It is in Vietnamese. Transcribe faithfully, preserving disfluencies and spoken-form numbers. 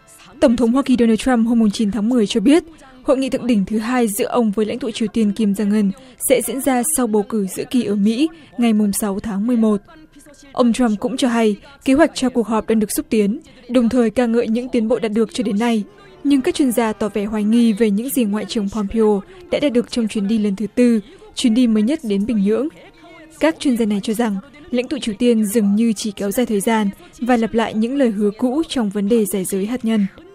Tổng thống Hoa Kỳ Donald Trump hôm chín tháng mười cho biết hội nghị thượng đỉnh thứ hai giữa ông với lãnh tụ Triều Tiên Kim Jong Un sẽ diễn ra sau bầu cử giữa kỳ ở Mỹ ngày mùng sáu tháng mười một. Ông Trump cũng cho hay kế hoạch cho cuộc họp đang được xúc tiến, đồng thời ca ngợi những tiến bộ đạt được cho đến nay. Nhưng các chuyên gia tỏ vẻ hoài nghi về những gì Ngoại trưởng Pompeo đã đạt được trong chuyến đi lần thứ tư, chuyến đi mới nhất đến Bình Nhưỡng. Các chuyên gia này cho rằng lãnh tụ Triều Tiên dường như chỉ kéo dài thời gian và lặp lại những lời hứa cũ trong vấn đề giải giới hạt nhân.